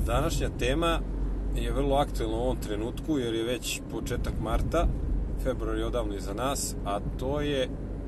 Današnja tema je vrlo aktuelna u ovom trenutku jer je već početak marta, februar je odavno iza nas, a to je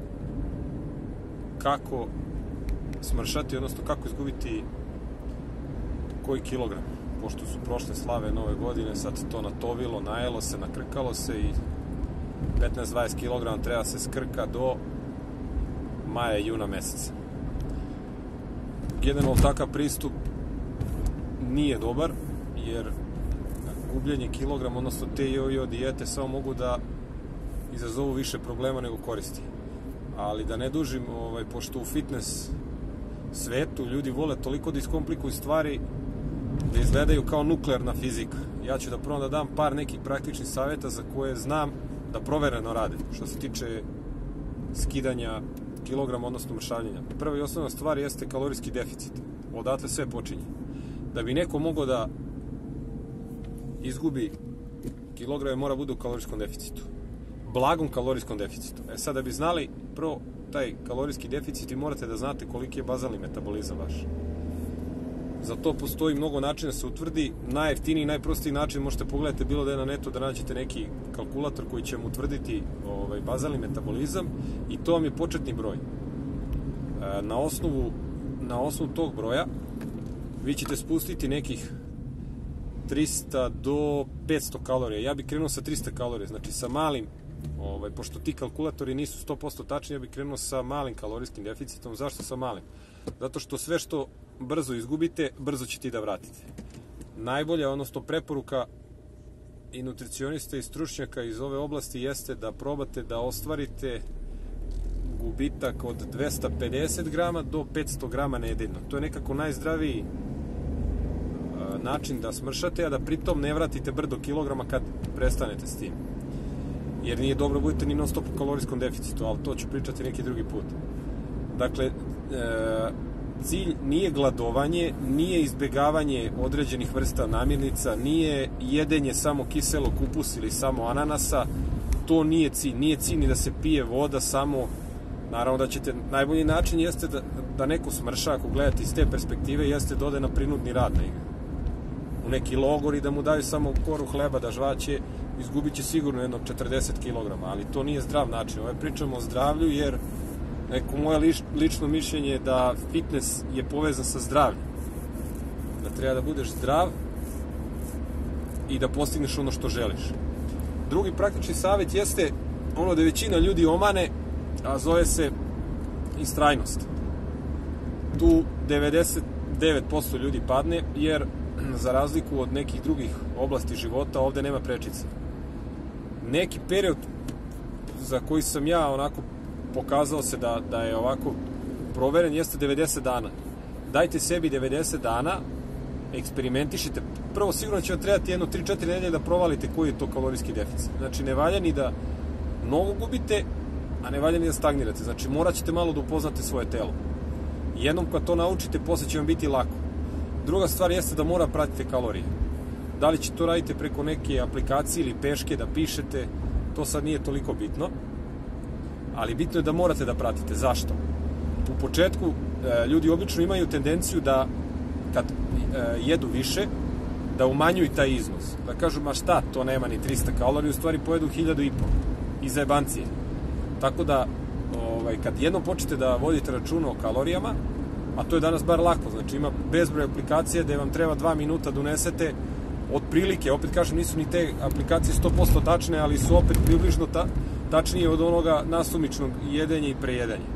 kako smršati, odnosno kako izgubiti koji kilogram. Pošto su prošle slave nove godine, sad se to natovilo, najelo se, nakrkalo se i 15-20 kg treba se skrka do maja i juna meseca. Generalno takav pristup nije dobar, jer gubljenje kilograma, odnosno te jojo dijete samo mogu da izazovu više problema nego koristi. Ali da ne dužim, pošto u fitness svetu ljudi vole toliko da iskomplikuju stvari da izgledaju kao nuklearna fizika. Ja ću da prvo da dam par nekih praktičnih savjeta za koje znam da provereno rade, što se tiče skidanja kilograma, odnosno mršavljenja. Prva i osnovna stvar jeste kalorijski deficit. Odatle sve počinje. Da bi neko mogao da izgubi kilograme, mora bude u kalorijskom deficitu. Blagom kalorijskom deficitu. Sad da bi znali prvo taj kalorijski deficit, vi morate da znate koliki je bazalni metabolizam vaš. Za to postoji mnogo načina da se utvrdi. Najjeftiniji i najprostiji način možete pogledati bilo da je na netu da nađete neki kalkulator koji će vam utvrditi bazalni metabolizam i to vam je početni broj. Na osnovu tog broja vi ćete spustiti nekih 300 do 500 kalorija. Ja bih krenuo sa 300 kalorija, znači sa malim, pošto ti kalkulatori nisu 100% tačni, ja bih krenuo sa malim kalorijskim deficitom. Zašto sa malim? Zato što sve što brzo izgubite, brzo ćete i da vratite. Najbolja, odnosno preporuka i nutricionista i stručnjaka iz ove oblasti jeste da probate da ostvarite gubitak od 250 grama do 500 grama nedeljno. To je nekako najzdraviji način da smršate, a da pritom ne vratite brdo kilograma kad prestanete s tim. Jer nije dobro budete ni non stop u kalorijskom deficitu, ali to ću pričati neki drugi put. Dakle, cilj nije gladovanje, nije izbegavanje određenih vrsta namirnica, nije jedenje samo kiselog kupusa ili samo ananasa, to nije cilj. Nije cilj ni da se pije voda samo. Naravno da ćete, najbolji način jeste da neko smrša, ako gledate iz te perspektive, jeste da ode na prinudni rad u neki logor i da mu daju samo koru hleba da žvaće, izgubit će sigurno jedno 40 kg, ali to nije zdrav način. Pričamo o zdravlju, jer neko moje lično mišljenje je da fitness je povezan sa zdravljem. Da treba da budeš zdrav i da postigneš ono što želiš. Drugi praktični savjet jeste ono da većina ljudi omane, a zove se istrajnost. Tu 99% ljudi padne, jer za razliku od nekih drugih oblasti života, ovde nema prečice. Neki period za koji sam ja onako pokazao se da je ovako proveren jeste 90 dana. Dajte sebi 90 dana, eksperimentišite. Prvo sigurno će vam trebati jedno 3-4 nedelje da provalite koji je to kalorijski deficit. Znači ne valja ni da mnogo gubite, a ne valja ni da stagnirate. Znači morat ćete malo da upoznate svoje telo. Jednom kad to naučite, posle će vam biti lako. Druga stvar jeste da mora pratite kalorije. Da li će to radite preko neke aplikacije ili peške da pišete, to sad nije toliko bitno. Ali bitno je da morate da pratite. Zašto? U početku ljudi obično imaju tendenciju da kad jedu više, da umanjuju taj iznos. Da kažu, ma šta, to nema ni 300 kalorija, u stvari pojedu 1500 i zajebancije. Tako da, kad jednom počnete da vodite računa o kalorijama, a to je danas bar lako, znači ima bezbroj aplikacije gde vam treba 2 minuta da unesete otprilike, opet kažem, nisu ni te aplikacije 100% tačne, ali su opet približno tačnije od onoga nasumičnog jedenja i prejedanja.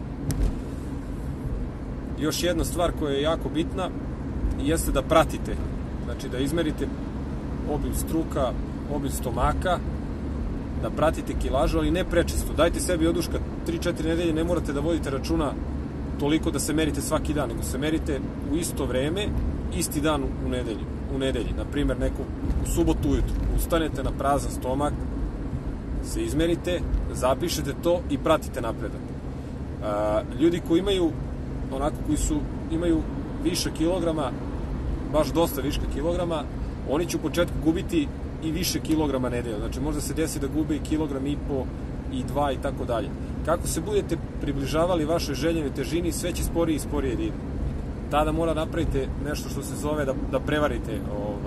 Još jedna stvar koja je jako bitna jeste da pratite, znači da izmerite obim struka, obim stomaka, da pratite kilažu, ali ne prečesto. Dajte sebi oduška 3-4 nedelje, ne morate da vodite računa toliko da se merite svaki dan, nego se merite u isto vreme, isti dan u nedelji. Naprimer, neko u subotu ujutru ustanete na prazan stomak, se izmerite, zapišete to i pratite napredak. Ljudi koji imaju imaju više kilograma, baš dosta viška kilograma, oni će u početku gubiti i više kilograma nedeljno. Znači možda se desi da gube i kilogram i po i 2 i tako dalje. Kako se budete približavali vašoj željenoj težini, sve će sporije i sporije da ide. tada mora napravite nešto što se zove da prevarite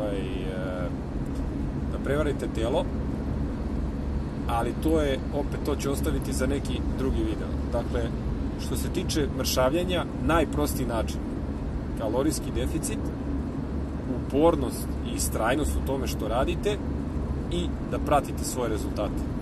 da prevarite telo, ali to će ostaviti za neki drugi video. Dakle, što se tiče mršavljenja, najprostiji način, kalorijski deficit, upornost i istrajnost u tome što radite i da pratite svoje rezultate.